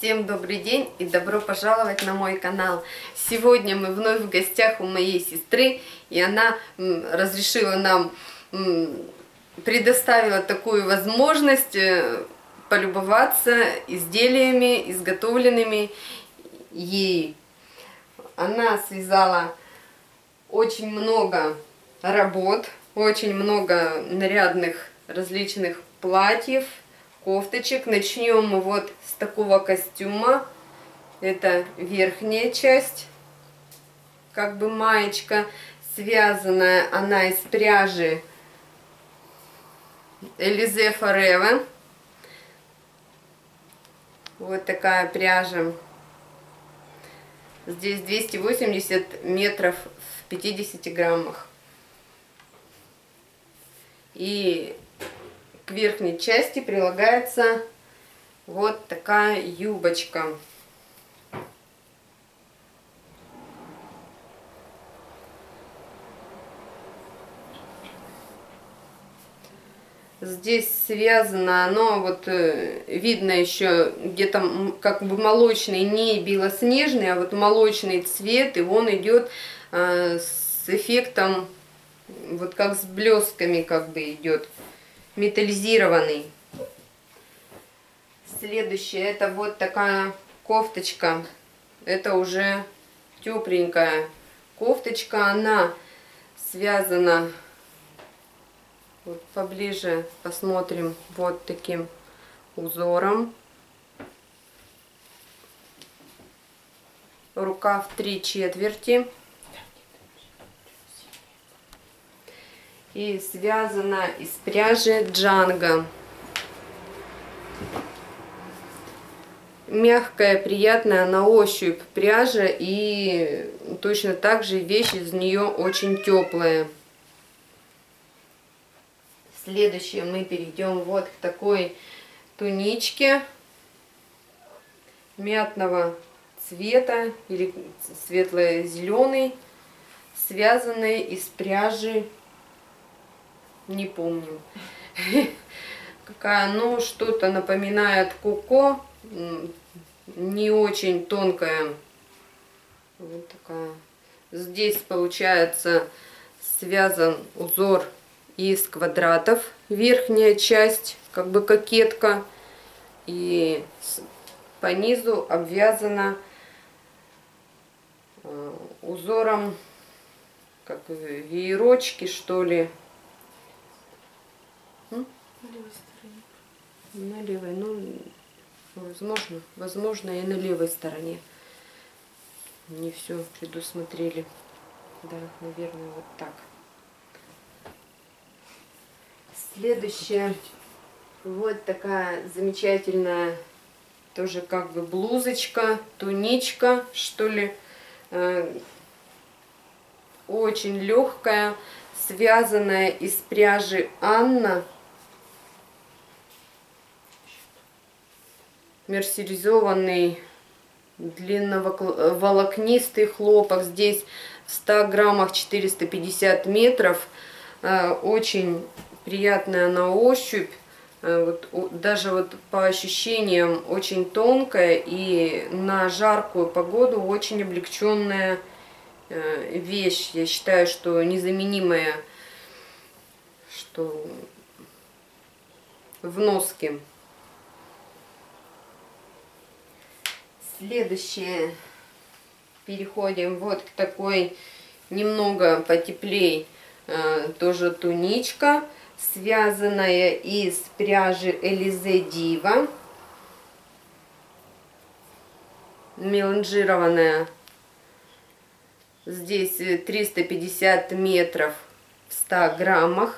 Всем добрый день и добро пожаловать на мой канал. Сегодня мы вновь в гостях у моей сестры, и она разрешила нам, предоставила такую возможность полюбоваться изделиями, изготовленными ей. Она связала очень много работ, очень много нарядных различных платьев, кофточек. Начнем мы вот с такого костюма. Это верхняя часть, как бы маечка, связанная она из пряжи Элизе Форева. Вот такая пряжа. Здесь 280 метров в 50 граммах. И к верхней части прилагается вот такая юбочка. Здесь связано оно, вот видно еще где-то как бы молочный, не белоснежный, а вот молочный цвет, и он идет с эффектом, вот как с блесками как бы идет, металлизированный. Следующее, это вот такая кофточка, это уже тепленькая кофточка, она связана, вот поближе посмотрим, вот таким узором. Рукав 3/4. И связана из пряжи Джанго. Мягкая, приятная на ощупь пряжа, и точно так же вещь из нее очень теплая. Следующее, мы перейдем вот к такой туничке мятного цвета или светло-зеленый, связанной из пряжи, не помню какая, но что-то напоминает коко, не очень тонкая. Вот такая. Здесь получается связан узор из квадратов, верхняя часть как бы кокетка, и по низу обвязана узором как веерочки, что ли. На левой, ну, возможно и на левой стороне. Не все предусмотрели. Да, наверное, вот так. Следующая, вот такая замечательная, тоже как бы блузочка, туничка, что ли. Очень легкая, связанная из пряжи Анна. Мерсеризованный длинноволокнистый хлопок. Здесь в 100 граммах 450 метров. Очень приятная на ощупь. Вот, даже вот по ощущениям очень тонкая, и на жаркую погоду очень облегченная вещь. Я считаю, что незаменимая, что в носке. Следующее, переходим вот к такой немного потеплей, тоже туничка, связанная из пряжи Элизе Дива, меланжированная. Здесь 350 метров в 100 граммах.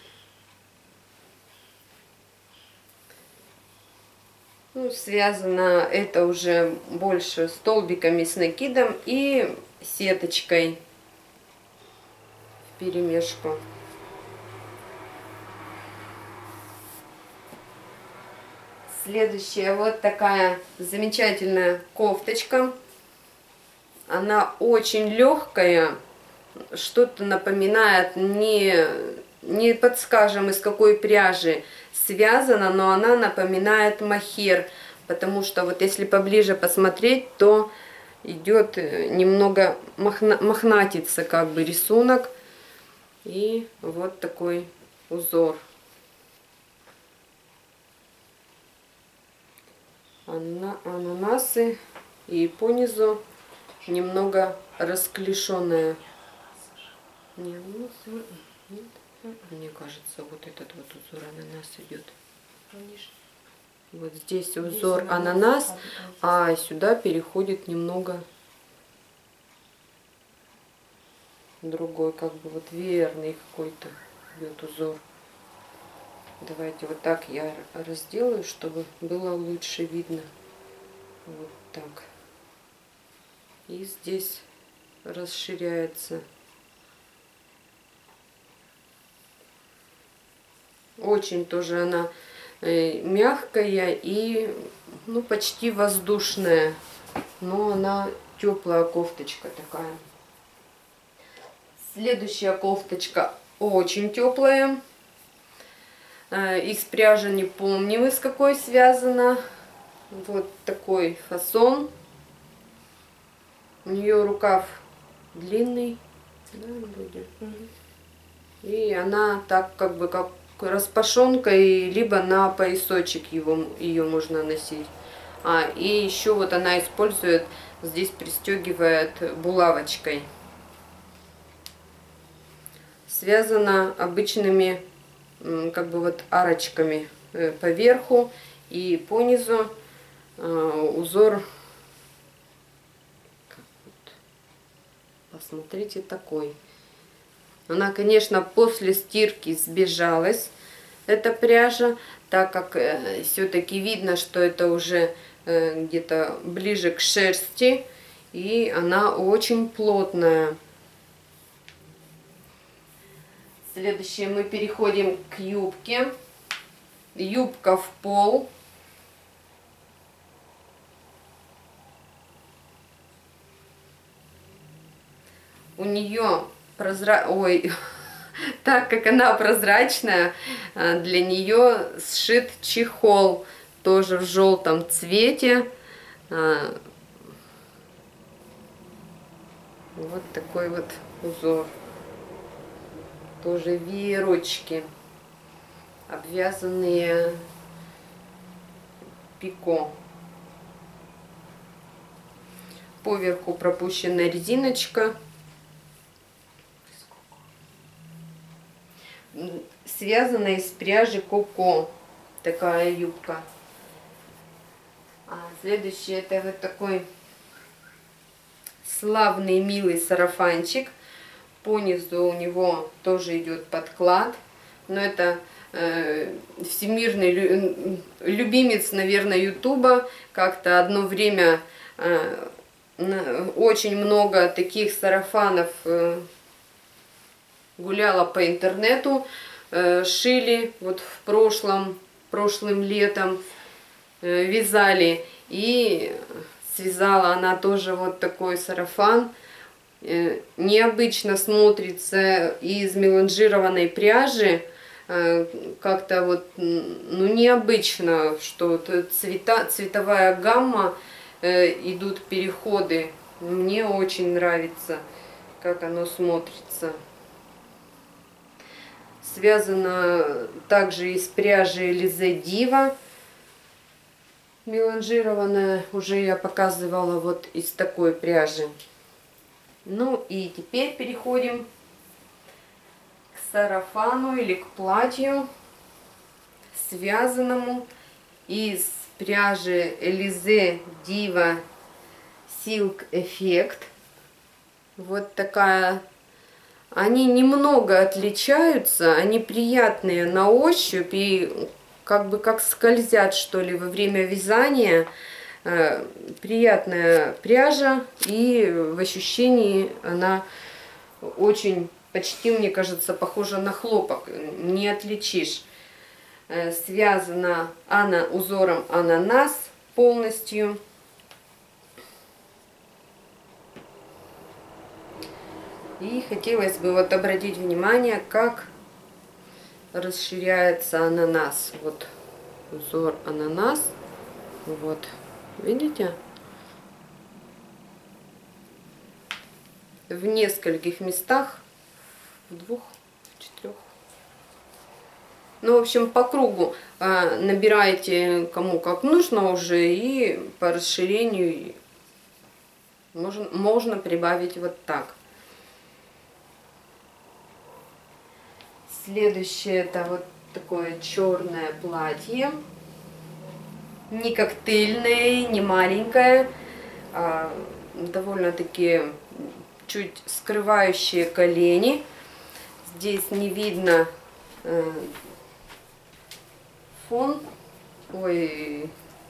Ну, связано это уже больше столбиками с накидом и сеточкой вперемешку. Следующая, вот такая замечательная кофточка. Она очень легкая, что-то напоминает, не подскажем из какой пряжи связана, но она напоминает мохер, потому что вот если поближе посмотреть, то идет немного мохнатится как бы рисунок. И вот такой узор. Ананасы и понизу немного расклешенная. Мне кажется, вот этот вот узор ананас идет. Вот здесь узор ананас, а сюда переходит немного другой, как бы вот веерный какой-то идет узор. Давайте вот так я разделаю, чтобы было лучше видно. Вот так. И здесь расширяется. Очень тоже она мягкая и ну, почти воздушная. Но она теплая кофточка такая. Следующая кофточка очень теплая. Из пряжи не помню, из какой связана. Вот такой фасон. У нее рукав длинный. Да, вроде. И она так как бы как распашонкой, либо на поясочек ее можно носить. И еще вот она использует, здесь пристегивает булавочкой. Связана обычными как бы вот арочками по верху и по низу узор, посмотрите, такой. Она, конечно, после стирки сбежалась, эта пряжа, так как все-таки видно, что это уже где-то ближе к шерсти, и она очень плотная. Следующее мы переходим к юбке. Юбка в пол. У нее так как она прозрачная, для нее сшит чехол, тоже в желтом цвете. Вот такой вот узор. Тоже веерочки, обвязанные пико. Поверху пропущена резиночка. Связана из пряжи Коко. Такая юбка. Следующий это вот такой славный, милый сарафанчик. По низу у него тоже идет подклад. Но это всемирный любимец, наверное, ютуба. Как-то одно время очень много таких сарафанов гуляла по интернету. Шили вот в прошлым летом. Вязали. И связала она тоже вот такой сарафан. Необычно смотрится из меланжированной пряжи. Как-то вот, ну, необычно, что цветовая гамма, идут переходы. Мне очень нравится, как оно смотрится. Связано также из пряжи Элизе Дива. Меланжированная, уже я показывала вот из такой пряжи. Ну и теперь переходим к сарафану или к платью, связанному из пряжи Элизе Дива Silk Effect. Вот такая. Они немного отличаются, они приятные на ощупь и как бы как скользят, что ли, во время вязания. Приятная пряжа, и в ощущении она очень, почти, мне кажется, похожа на хлопок, не отличишь. Связана она узором ананас полностью. И хотелось бы вот обратить внимание, как расширяется ананас. Вот узор ананас. Вот, видите? В нескольких местах, в 2, в 4. Ну, в общем, по кругу набираете кому как нужно уже, и по расширению можно прибавить вот так. Следующее это вот такое черное платье. Не коктейльное, не маленькое, а довольно-таки чуть скрывающие колени. Здесь не видно фон. Ой.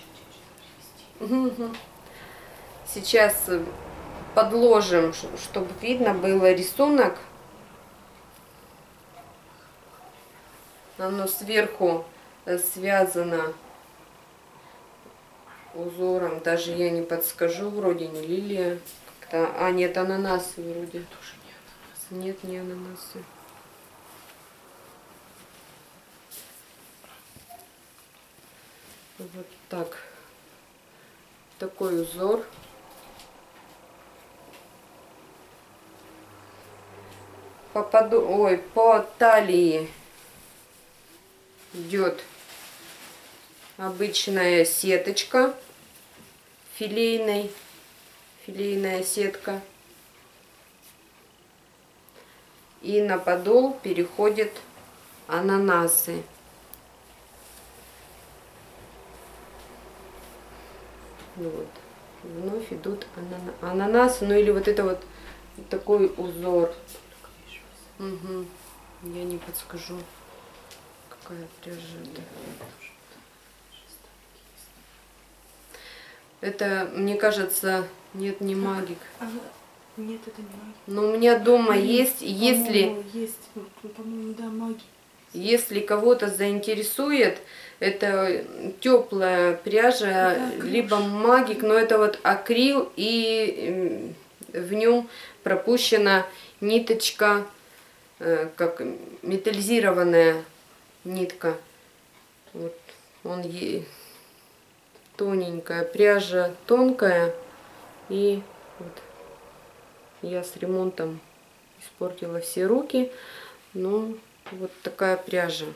Сейчас подложим, чтобы видно было рисунок. Оно сверху связано узором, даже я не подскажу, вроде не лилия. А, нет, ананасы вроде. Тоже не ананасы. Нет, не ананасы. Вот так. Такой узор. По талии идет обычная сеточка, филейная сетка. И на подол переходят ананасы. Вот. Вновь идут ананасы, ну или вот это вот такой узор. Угу. Я не подскажу, какая пряжа. Это, мне кажется, нет, не магик. Нет, это не магик. Но у меня дома есть, если... Есть, по-моему, да, магик. Если кого-то заинтересует, это теплая пряжа, либо магик, но это вот акрил, и в нем пропущена ниточка, как металлизированная нитка. Вот он тоненькая, пряжа тонкая, и вот я с ремонтом испортила все руки, но вот такая пряжа.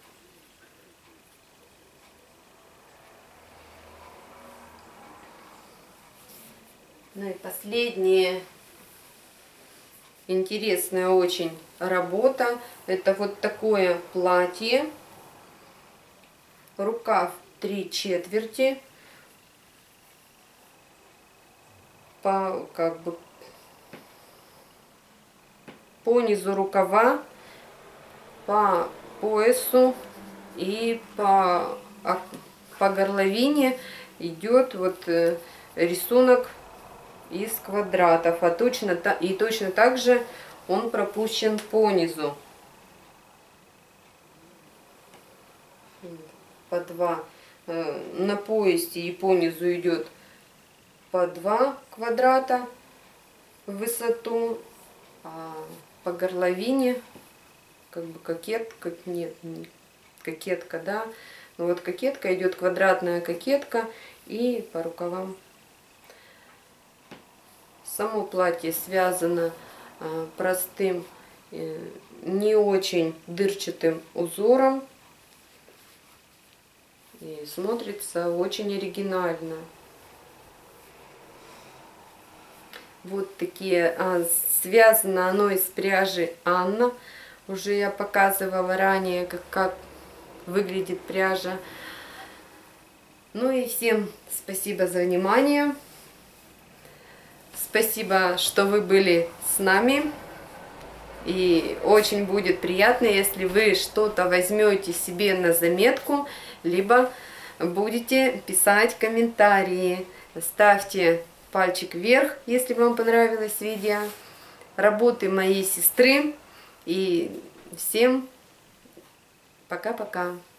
Ну и последняя интересная очень работа. Это вот такое платье. Рукав 3/4. Как бы по низу рукава, по поясу и по горловине идет вот рисунок из квадратов, точно так же он пропущен по низу. По 2 на поясе и по низу идет по 2 квадрата в высоту, а по горловине как бы кокетка, нет, не кокетка, да, но вот кокетка идет, квадратная кокетка, и по рукавам. Само платье связано простым, не очень дырчатым узором и смотрится очень оригинально. Вот такие, связано оно из пряжи Анна. Уже я показывала ранее, как выглядит пряжа. Ну и всем спасибо за внимание. Спасибо, что вы были с нами. И очень будет приятно, если вы что-то возьмете себе на заметку, либо будете писать комментарии. Ставьте пальчик вверх, если вам понравилось видео. Работы моей сестры. И всем пока-пока.